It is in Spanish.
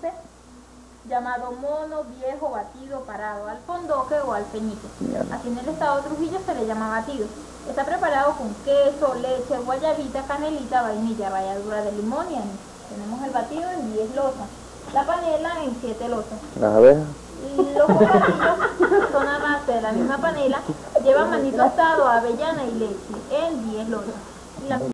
dulce llamado mono, viejo, batido, parado, alfondoque o alfeñique. Así en el estado de Trujillo se le llama batido. Está preparado con queso, leche, guayabita, canelita, vainilla, ralladura de limón y anís. Tenemos el batido en 10 losas, la panela en 7 losas. Las abejas. Los bocadillos son a base de la misma panela, llevan maní tostado, avellana y leche en 10 losas.